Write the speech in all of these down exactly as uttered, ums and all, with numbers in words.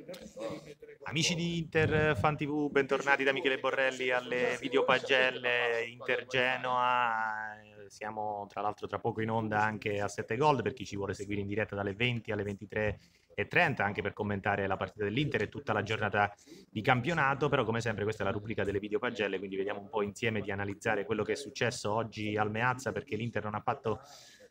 Amici di Inter Fan T V, bentornati da Michele Borrelli alle videopagelle Inter Genoa. Eh, Siamo tra l'altro tra poco in onda anche a sette Gold per chi ci vuole seguire in diretta dalle venti alle ventitré e trenta, anche per commentare la partita dell'Inter e tutta la giornata di campionato. Però come sempre questa è la rubrica delle videopagelle, quindi vediamo un po' insieme di analizzare quello che è successo oggi al Meazza, perché l'Inter non ha fatto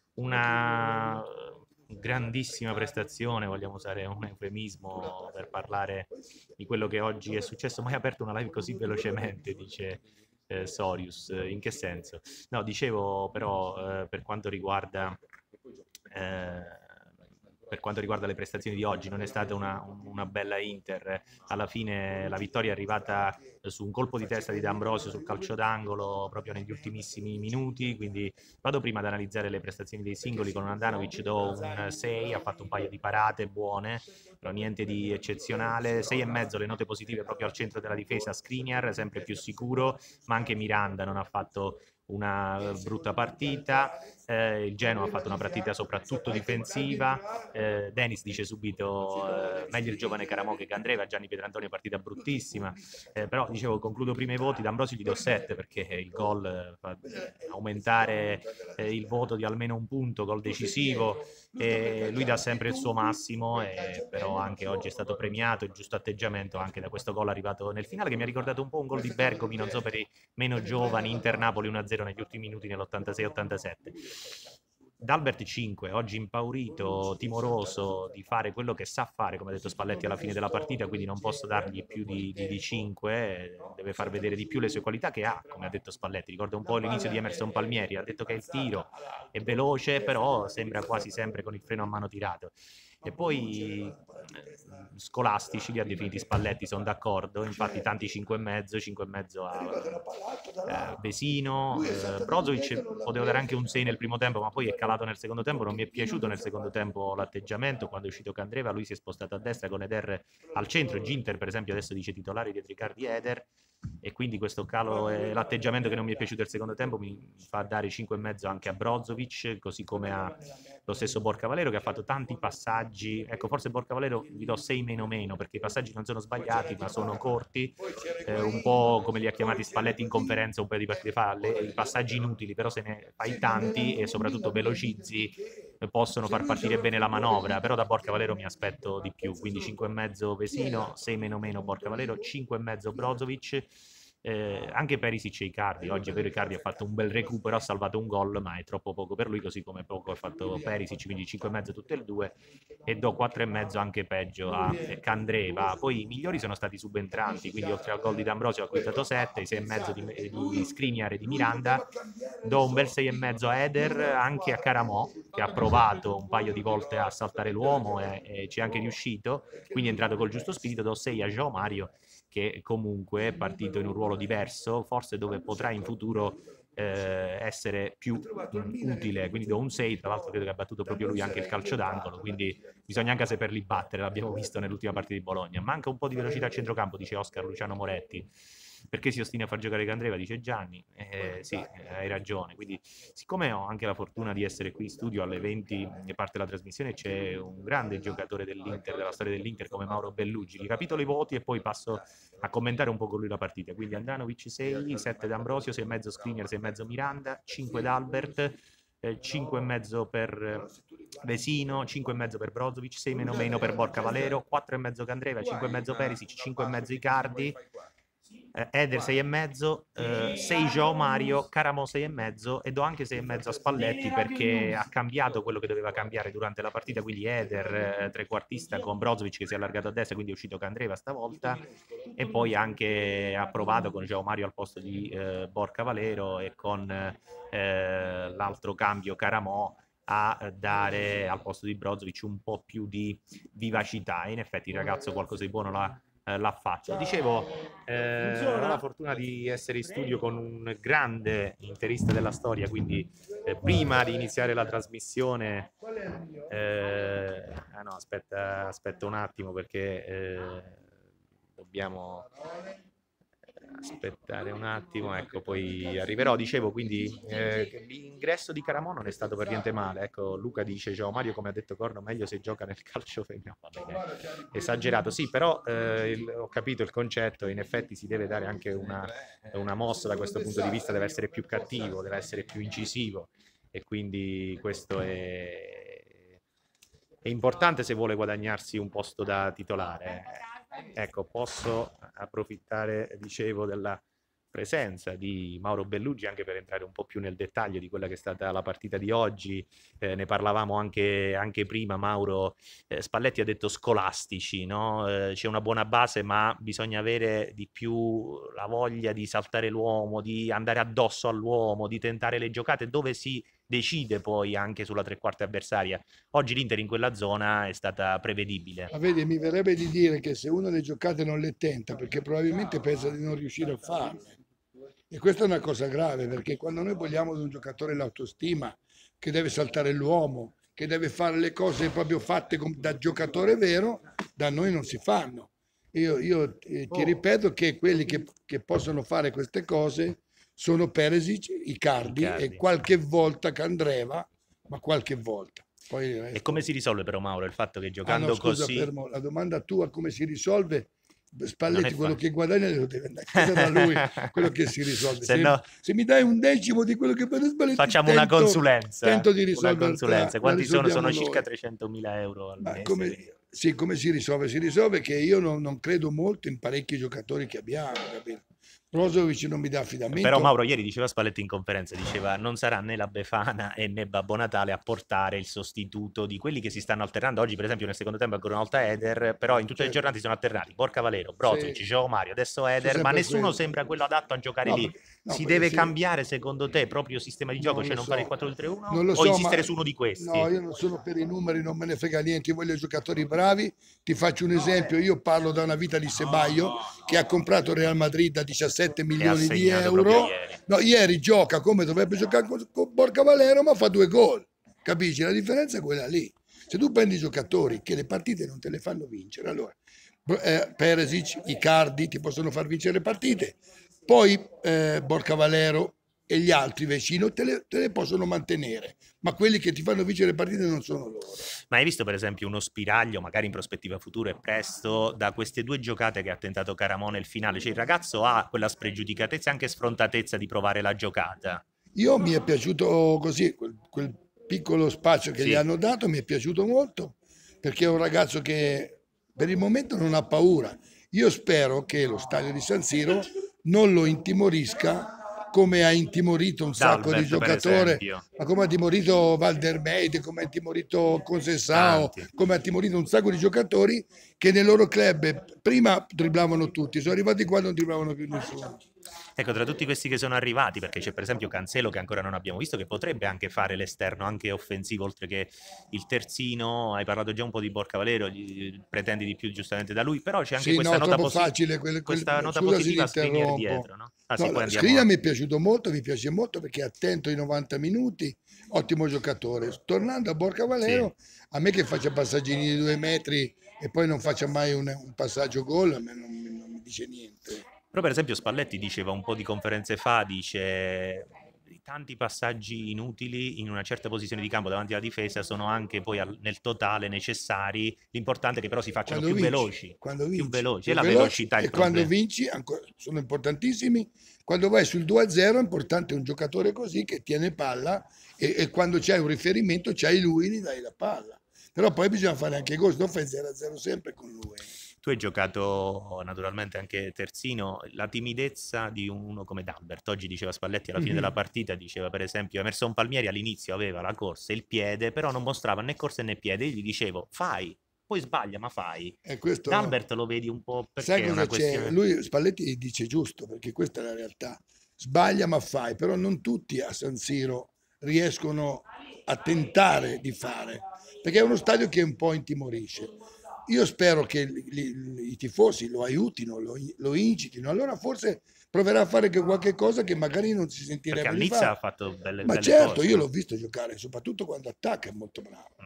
una grandissima prestazione, vogliamo usare un eufemismo per parlare di quello che oggi è successo. Mai aperto una live così velocemente, dice eh, Sorius. In che senso? No, dicevo però eh, per quanto riguarda eh, per quanto riguarda le prestazioni di oggi, non è stata una, una bella Inter. Alla fine la vittoria è arrivata su un colpo di testa di D'Ambrosio sul calcio d'angolo proprio negli ultimissimi minuti, quindi vado prima ad analizzare le prestazioni dei singoli. Con Andanovic do un sei, ha fatto un paio di parate buone, però niente di eccezionale. sei e mezzo le note positive proprio al centro della difesa, Skriniar sempre più sicuro, ma anche Miranda non ha fatto una brutta partita. Eh, il Genoa ha fatto una partita soprattutto difensiva. Eh, Dennis dice subito eh, meglio il giovane Caramò che Candreva. Gianni Pietrantoni partita bruttissima. Eh, però dicevo, concludo prima i voti. D'Ambrosio gli do sette perché il gol eh, fa aumentare eh, il voto di almeno un punto, gol decisivo. E lui dà sempre il suo massimo, e però anche oggi è stato premiato il giusto atteggiamento anche da questo gol arrivato nel finale, che mi ha ricordato un po' un gol di Bergomi, non so, per i meno giovani. Inter-Napoli uno a zero negli ultimi minuti nell'ottantasei ottantasette. D'Albert cinque, oggi impaurito, timoroso di fare quello che sa fare, come ha detto Spalletti alla fine della partita, quindi non posso dargli più di, di, di cinque, deve far vedere di più le sue qualità che ha, come ha detto Spalletti. Ricorda un po' l'inizio di Emerson Palmieri, ha detto che il tiro è veloce, però sembra quasi sempre con il freno a mano tirato. E poi scolastici li ha definiti Spalletti, sono d'accordo, infatti tanti cinque e mezzo, cinque e mezzo a eh, Vesino. eh, Brozovic potevo dare anche un sei nel primo tempo, ma poi è calato nel secondo tempo. Non mi è piaciuto nel secondo tempo l'atteggiamento. Quando è uscito Candreva lui si è spostato a destra con Eder al centro. Ginter per esempio adesso dice titolare dietro Icardi Eder, e quindi questo calo e l'atteggiamento che non mi è piaciuto il secondo tempo mi fa dare cinque e mezzo anche a Brozovic, così come a lo stesso Borca Valero, che ha fatto tanti passaggi. Ecco, forse Borca Valero gli do sei meno meno perché i passaggi non sono sbagliati ma sono corti, eh, un po' come li ha chiamati Spalletti in conferenza un paio di partite fa, le, i passaggi inutili, però se ne fai tanti e soprattutto velocizzi eh, possono far partire bene la manovra. Però da Borca Valero mi aspetto di più, quindi cinque e mezzo Vesino, sei meno meno Borca Valero, cinque e mezzo Brozovic. Eh, anche Perisic e Icardi, oggi è vero Icardi ha fatto un bel recupero, ha salvato un gol, ma è troppo poco per lui, così come poco ha fatto Perisic, quindi cinque e mezzo tutte e due, e do quattro e mezzo anche peggio a Candreva. Poi i migliori sono stati subentranti, quindi oltre al gol di D'Ambrosio a cui ho dato sette, i sei e mezzo di, di Skriniar e di Miranda. Do un bel sei e mezzo a Eder, anche a Caramò, che ha provato un paio di volte a saltare l'uomo e, e ci è anche riuscito, quindi è entrato col giusto spirito. Do sei a João Mario, che comunque è partito in un ruolo diverso, forse dove potrà in futuro eh, essere più mh, utile, quindi do un sei. Tra l'altro credo che ha battuto proprio lui anche il calcio d'angolo, quindi bisogna anche saperli battere, l'abbiamo visto nell'ultima partita di Bologna. Manca un po' di velocità a centrocampo, dice Oscar Luciano Moretti. Perché si ostina a far giocare Candreva, dice Gianni. Eh, sì, hai ragione. Quindi, siccome ho anche la fortuna di essere qui in studio alle venti e parte la trasmissione, c'è un grande giocatore dell'Inter, della storia dell'Inter, come Mauro Bellugi. Ricapitolo i voti e poi passo a commentare un po' con lui la partita. Quindi Andanovic sei, sette D'Ambrosio, sei e mezzo Skriniar, sei e mezzo Miranda, cinque D'Albert, eh, cinque e mezzo per Vesino, cinque e mezzo per Brozovic, sei meno meno per Borca Valero, quattro e mezzo Candreva, cinque e mezzo Perisic, cinque e mezzo Icardi, eh, Eder sei e mezzo, eh, sei João Mario, Caramo sei e mezzo, e do anche sei e mezzo a Spalletti perché ha cambiato quello che doveva cambiare durante la partita, quindi Eder eh, trequartista con Brozovic che si è allargato a destra, quindi è uscito Candreva stavolta, e poi anche ha provato con João Mario al posto di eh, Borca Valero e con eh, l'altro cambio Caramò a dare al posto di Brozovic un po' più di vivacità, e in effetti il ragazzo qualcosa di buono l'ha eh, l'ha fatto. Dicevo, eh, ho la fortuna di essere in studio con un grande interista della storia, quindi eh, prima di iniziare la trasmissione, eh, ah no, aspetta, aspetta un attimo perché eh, dobbiamo aspettare un attimo, ecco, poi arriverò. Dicevo quindi eh, che l'ingresso di Caramò non è stato per niente male. Ecco, Luca dice: Ciao Mario, come ha detto Corno, meglio se gioca nel calcio femminile. Vabbè, è esagerato, sì, però eh, il- ho capito il concetto. In effetti si deve dare anche una, una mossa da questo punto di vista, deve essere più cattivo, deve essere più incisivo, e quindi questo è, è importante se vuole guadagnarsi un posto da titolare. Ecco, posso approfittare, dicevo, della presenza di Mauro Bellugi anche per entrare un po' più nel dettaglio di quella che è stata la partita di oggi. Eh, ne parlavamo anche, anche prima, Mauro. Eh, Spalletti ha detto scolastici, no? Eh, c'è una buona base, ma bisogna avere di più la voglia di saltare l'uomo, di andare addosso all'uomo, di tentare le giocate dove si decide poi anche sulla tre quarti avversaria. Oggi l'Inter in quella zona è stata prevedibile. Ma vedi, mi verrebbe di dire che se uno le giocate non le tenta, perché probabilmente pensa di non riuscire a farle. E questa è una cosa grave, perché quando noi vogliamo di un giocatore l'autostima, che deve saltare l'uomo, che deve fare le cose proprio fatte da giocatore vero, da noi non si fanno. Io, io eh, ti ripeto che quelli che, che possono fare queste cose sono Perisic, Icardi, Icardi. e qualche volta Candreva, ma qualche volta. Poi il E resto... come si risolve però, Mauro, il fatto che Ah giocando no, scusa, così... fermo. La domanda tua come si risolve? Non Spalletti, è quello facile. che guadagna lo deve andare a chiedere a lui, quello che si risolve. Se Se, no, se mi dai un decimo di quello che prende Spalletti, facciamo una tento, consulenza. tento di Una risolverla, consulenza. la Quanti sono? risolviamo Sono circa noi. trecentomila euro al Ma mese. come, quindi- sì, come si risolve? Si risolve che io non, non credo molto in parecchi giocatori che abbiamo, capito? Brozovic non mi dà Però affidamento. Mauro ieri diceva Spalletti in conferenza, diceva non sarà né la Befana e né Babbo Natale a portare il sostituto di quelli che si stanno alternando oggi, per esempio nel secondo tempo ancora una volta Eder, però in tutte le Certo. giornate si sono alternati Borca Valero, Brozovic, Sì, Gio Mario, adesso sono Eder, ma sempre nessuno quelli. sembra quello adatto a giocare No, lì. perché, no, Si perché deve sì. cambiare secondo te proprio sistema di gioco, Non cioè lo non fare il so, quattro tre uno non lo o so, ma insistere su uno di questi? no, io non sono per i numeri, non me ne frega niente, io voglio giocatori bravi. Ti faccio un esempio, io parlo da una vita di Ceballos che ha comprato Real Madrid a diciassette E ha milioni di segnato proprio euro. ieri. No, ieri gioca come dovrebbe giocare con, con Borca Valero, ma fa due gol. Capisci? La differenza è quella lì. Se tu prendi giocatori che le partite non te le fanno vincere, allora eh, Perisic, Icardi ti possono far vincere le partite, poi eh, Borca Valero e gli altri vicino te le, te le possono mantenere, ma quelli che ti fanno vincere le partite non sono loro. Ma hai visto per esempio uno spiraglio, magari in prospettiva futura e presto, da queste due giocate che ha tentato Caramò nel finale? Cioè il ragazzo ha quella spregiudicatezza e anche sfrontatezza di provare la giocata. Io mi è piaciuto così, quel, quel piccolo spazio che gli Sì, hanno dato mi è piaciuto molto, perché è un ragazzo che per il momento non ha paura. Io spero che lo stadio di San Siro non lo intimorisca come ha intimorito un sacco di Dalbert per giocatori, esempio, ma come ha timorito Valdermeide, come ha timorito Consensao, tanti. come ha timorito un sacco di giocatori che nei loro club prima dribblavano tutti, sono arrivati qua e non dribblavano più nessuno. Ecco, tra tutti questi che sono arrivati, perché c'è per esempio Cancelo che ancora non abbiamo visto, che potrebbe anche fare l'esterno, anche offensivo, oltre che il terzino. Hai parlato già un po' di Borca Valero, gli, pretendi di più giustamente da lui, però c'è anche Sì, questa no, nota, troppo posi- facile. Quelle, questa quelle, nota scusa se ti positiva a Skriniar interrompo. dietro, no? Ah sì, No, poi la- andiamo Skriniar a... mi è piaciuto molto, mi piace molto perché è attento ai novanta minuti, ottimo giocatore. Tornando a Borca Sì. Valero, a me che faccia passaggini di due metri e poi non faccia mai un, un passaggio gol, a me non, mi- non mi dice niente. Però per esempio Spalletti diceva un po' di conferenze fa, dice i tanti passaggi inutili in una certa posizione di campo davanti alla difesa sono anche poi al- nel totale necessari, l'importante è che però si facciano Quando più vinci, veloci, quando più vinci, veloci, è più la veloci, velocità il e quando problema. vinci ancora, sono importantissimi. Quando vai sul due a zero è importante un giocatore così che tiene palla e, e quando c'hai un riferimento c'hai lui, gli dai la palla. Però poi bisogna fare anche gol, se no fai zero a zero sempre con lui. Tu hai giocato naturalmente anche terzino, la timidezza di uno come D'Albert, oggi diceva Spalletti alla fine della Mhm. partita, diceva per esempio Emerson Palmieri all'inizio aveva la corsa e il piede, però non mostrava né corsa né piede, io gli dicevo fai, poi sbaglia ma fai. E questo, D'Albert lo vedi un po' sai perché è cosa una c'è? questione... Lui, Spalletti dice giusto, perché questa è la realtà. Sbaglia ma fai, però non tutti a San Siro riescono a tentare di fare, perché è uno stadio che un po' intimorisce. Io spero che li- li- i tifosi lo aiutino, lo, lo incitino, allora forse proverà a fare che qualche cosa che magari non si Perché sentirebbe al di Nizza fare. ha fatto belle, Ma belle certo, cose, io no? l'ho visto giocare, soprattutto quando attacca, è molto bravo. Mm.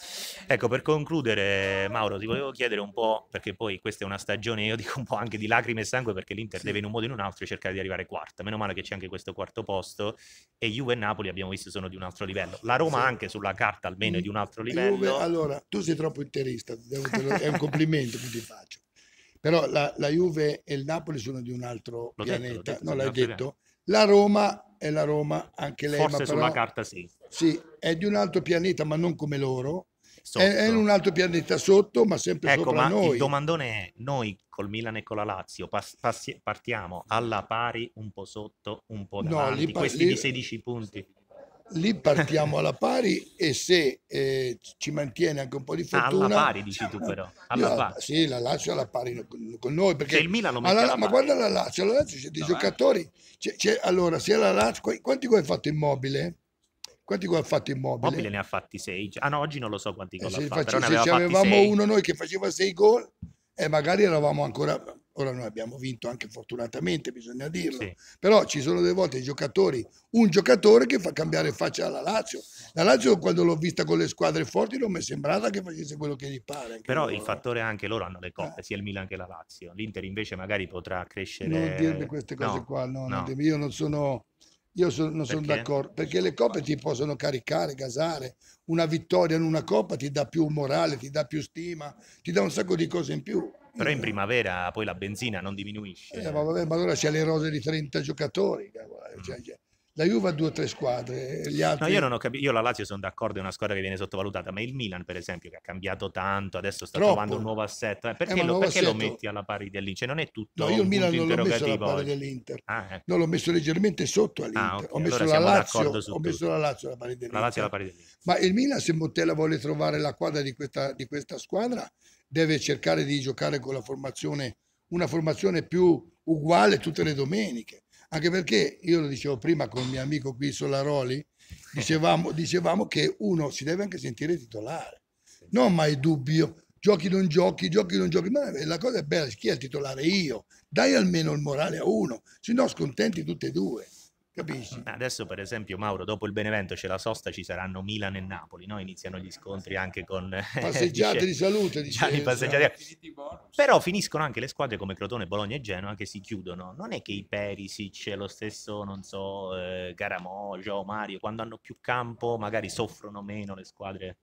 Ecco, per concludere, Mauro, ti volevo chiedere un po', perché poi questa è una stagione, io dico un po' anche di lacrime e sangue, perché l'Inter Sì. deve in un modo o in un altro cercare di arrivare quarta. Meno male che c'è anche questo quarto posto, e Juve e Napoli abbiamo visto sono di un altro livello. La Roma Sì. anche sulla carta almeno è di un altro Juve, livello. allora, tu sei troppo interista, devo- te lo- è un complimento che ti faccio. Però la, la Juve e il Napoli sono di un altro L'ho detto, l'ho pianeta, detto, non sono di un l'hai altro livello. detto? La Roma è la Roma, anche lei, ma Forse sulla però carta sì, sì, è di un altro pianeta, ma non come loro. È, è in sotto. un altro pianeta sotto, ma sempre Ecco, sopra ma il noi. domandone è, noi col Milan e con la Lazio pas- passi- partiamo alla pari, un po' sotto, un po' No, lì, davanti, pa- questi lì- di sedici punti. lì partiamo alla pari e se eh, ci mantiene anche un po' di Ah, alla fortuna, pari dici tu però, io, alla la- pari. sì, la Lazio alla pari con, con noi, Cioè il perché Milan lo metti alla- alla ma pari. guarda la Lazio, la Lazio c'è dei giocatori, c'è- c'è- allora sia la Lazio, qu- quanti gol ha fatto Immobile? Quanti gol ha fatto Mobile Immobile? ne ha fatti sei. Ah no, oggi non lo so quanti E gol ha se, fatto, però face- ne se aveva ci fatti avevamo sei. uno noi che faceva sei gol, e magari eravamo ancora, ora noi abbiamo vinto anche fortunatamente, bisogna dirlo, Sì. però ci sono delle volte i giocatori, un giocatore che fa cambiare faccia alla Lazio. La Lazio quando l'ho vista con le squadre forti non mi è sembrata che facesse quello che gli pare. Anche Però loro, il fattore è anche loro hanno le eh. coppe, sia il Milan che la Lazio. L'Inter invece magari potrà Non dirmi crescere. queste cose No, qua, no, non no. dirmi- io non sono, io so- non sono Perché? d'accordo, perché le coppe ti possono caricare, gasare, una vittoria in una coppa ti dà più morale, ti dà più stima, ti dà un sacco di cose in più. Però in Io- primavera poi la benzina non Eh, diminuisce. ma, vabbè, ma allora c'è le rose di trenta giocatori, cavolo, eh, Mm. cioè, cioè, la Juve ha due o tre squadre, gli No, io altri non ho capito. Io la Lazio sono d'accordo, è una squadra che viene sottovalutata, ma il Milan, per esempio, che ha cambiato tanto, adesso sta trovando un troppo. nuovo assetto. Eh, Eh, perché ma il lo, nuovo perché lo assetto, metti alla pari dell'Inter? Cioè, non è no, tutto io il un Milan punto non l'ho messo alla interrogativo pari oggi. dell'Inter, Ah, no, ecco. l'ho messo leggermente sotto Ah, all'Inter, ok. ho messo Allora la siamo d'accordo Lazio, su ho messo tutto. la Lazio alla pari La Lazio alla dell'Inter, pari dell'Inter. ma il Milan se Montella vuole trovare la quadra di questa, di questa squadra deve cercare di giocare con la formazione, una formazione più uguale tutte le domeniche, anche perché io lo dicevo prima con il mio amico qui Solaroli, dicevamo, dicevamo che uno si deve anche sentire titolare, non mai dubbio, giochi non giochi, giochi non giochi, ma la cosa è bella, chi è il titolare? Io, dai almeno il morale a uno, se no scontenti tutte e due, capisci? Adesso, per esempio, Mauro, dopo il Benevento c'è la sosta, ci saranno Milan e Napoli, no? Iniziano gli scontri anche con eh, Passeggiate dice, di salute, Gianni dice, Passeggiati. Però finiscono anche le squadre come Crotone, Bologna e Genoa che si chiudono. Non è che i Perisic, lo stesso, non so, eh, Garamogio, Mario, quando hanno più campo magari soffrono meno le squadre.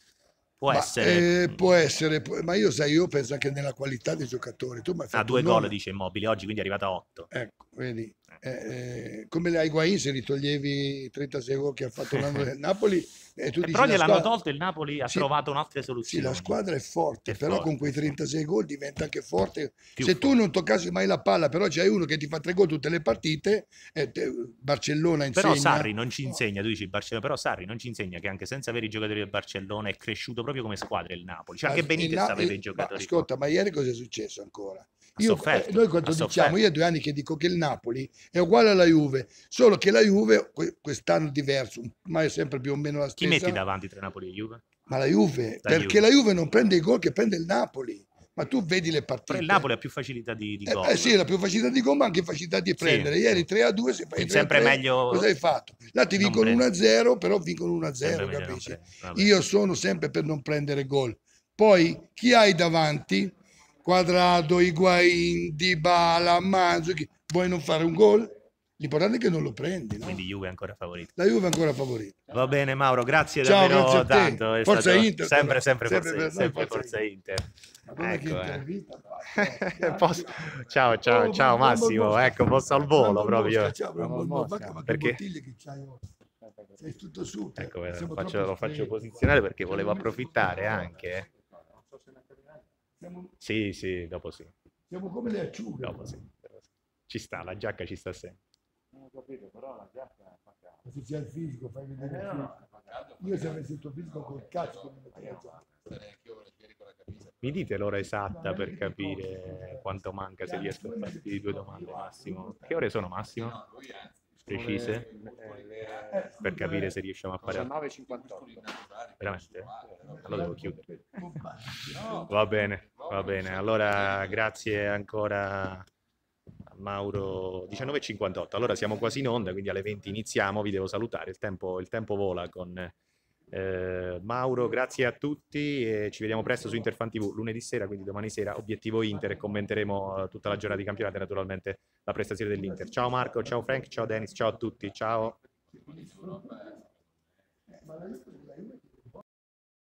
Può ma essere. eh, può essere, può- ma io sai, io penso anche nella qualità dei giocatori, tu mi hai Ha fatto un due gol, nome, dice Immobile, oggi quindi è arrivato a otto. ecco, vedi, eh, eh, come la Higuain se li toglievi i trentasei gol che ha fatto l'anno del Napoli e tu E dici però la gliel'hanno squadra, tolto, il Napoli ha sì, trovato un'altre sì, la soluzioni. squadra è forte, È però con forte, quei è forte. trentasei gol diventa anche forte. Più Se tu forte. non toccassi mai la palla, però c'hai uno che ti fa tre gol tutte le partite, e te- Barcellona Però insegna. Sarri non ci insegna, tu dici Barcellona, però Sarri non ci insegna che anche senza avere i giocatori del Barcellona è cresciuto proprio come squadra il Napoli. Cioè Ma, anche il Benitez Na- aveva il- i ma giocatori ascolta, forti. ma ieri cosa è successo ancora? Ha Io, eh, sofferto, noi ha quando diciamo, sofferto. io è due anni che dico che il Napoli è uguale alla Juve, solo che la Juve que- quest'anno è diverso, ma è sempre più o meno la Chi metti stessa. davanti tra Napoli e Juve? Ma la Juve, La perché Juve. la Juve non prende i gol che prende il Napoli. Ma tu vedi le Però il partite. Napoli ha più facilità di, di Eh, gol. eh sì, la più facilità di gol, ma anche facilità di Sì, prendere. sì. Ieri tre a due, se fai Quindi tre a sempre tre, meglio cosa hai fatto? Là ti non vincono prendi. uno a zero, però vincono uno a Sempre zero, meglio non capisci? prendi. Vabbè. Io sono sempre per non prendere gol. Poi chi hai davanti? Quadrado, Higuain, Dybala, Mandzukic. Vuoi non fare un gol? L'importante è che non lo prendi, no? Quindi Juve è ancora favorito. La Juve è ancora favorita. Va bene Mauro, grazie Ciao, davvero grazie a te. tanto. È Forza stato Inter, sempre, però. sempre, Sempre Forza, per noi sempre Forza Forza Inter. Madonna, che Ecco, eh. intervista fatto. Posso- Ciao, ciao, Oh, ciao Brambo Massimo, Mosca. ecco, posso al volo Brambo proprio. Mosca, ciao, Brambo Brambo Mosca. Mosca. Ma che Perché? bottiglie che c'hai ora? Sei tutto su. te. Ecco, eh, lo Siamo faccio, troppo lo faccio freddi. posizionare perché volevo approfittare anche. eh. Siamo, Sì, sì, dopo sì, siamo come le acciughe. dopo sì. Ci sta, la giacca ci sta sempre. Non ho capito, però la giacca fa caldo. Ma se c'è il fisico, fai vedere il Eh, no, no, fisico. fa caldo. Io se avessi il tuo fisico col cazzo come metterei a giocare. Mi dite l'ora esatta per capire quanto manca, se riesco a farti due domande Massimo. Che ore sono Massimo? Precise? Per capire se riusciamo a fare... diciannove e cinquantotto. Veramente? Allora devo chiudere. Va bene, va bene. Allora grazie ancora a Mauro. diciannove e cinquantotto. Allora siamo quasi in onda, quindi alle venti iniziamo. Vi devo salutare. Il tempo, il tempo vola con, Eh, Mauro, grazie a tutti e ci vediamo presto su Interfan T V lunedì sera, quindi domani sera, obiettivo Inter, e commenteremo eh, tutta la giornata di campionato e naturalmente la prestazione dell'Inter. Ciao Marco, ciao Frank, ciao Dennis, ciao a tutti, ciao.